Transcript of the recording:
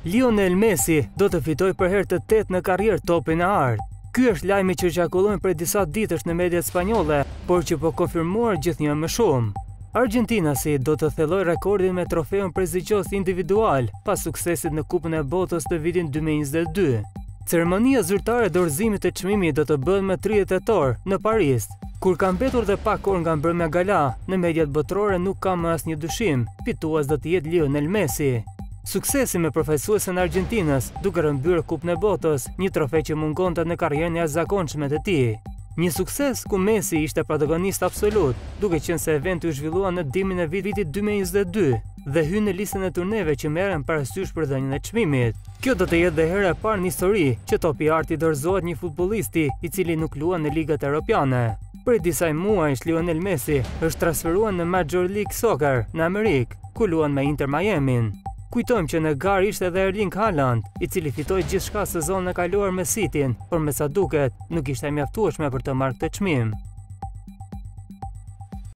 Lionel Messi do të fitojë për herë të 8 në karrierë topin e art. Ky është lajmi që qarkullojnë prej disa ditësh në mediat spanjolle, por që po konfirmuar gjithnjë më shumë. Argentinasi do të thellojë rekordin me trofeun prezigjoz individual pas suksesit në Kupën e Botës të vitin 2022. Ceremonia zyrtare e dorëzimit të çmimit do të bëhet më 30 tetor në Paris. Kur ka mbetur dhe pak orë nga mbrëmja gala, në mediat botërore nuk ka më asnjë dyshim, fitues do të jetë Lionel Messi. Suksesi me përfaqësuesen e Argentinës, duke rëmbyer Kupën e Botës, një trofe që mungonte në karrierën e jashtëzakonshme të tij. Një sukses ku Messi ishte protagonist absolut, duke qenë se eventi u zhvillua në dimrin e vitit 2022 dhe hyn në listën e turneve që merren parasysh për dhënien e çmimit. Kjo do të jetë dhe hera e parë në histori që topi i artit dorëzohet një futbollisti i cili nuk luan në ligat europiane. Prej disa muajsh Lionel Messi është transferuar në Major League Soccer në Amerikë, ku luan me Inter Miami. Kujtojmë që në garë ishte edhe Erling Haaland, i cili fitoi gjithçka sezonën e kaluar me Cityn, por me sa duket, nuk ishte mjaftueshme për të marrë këtë çmim.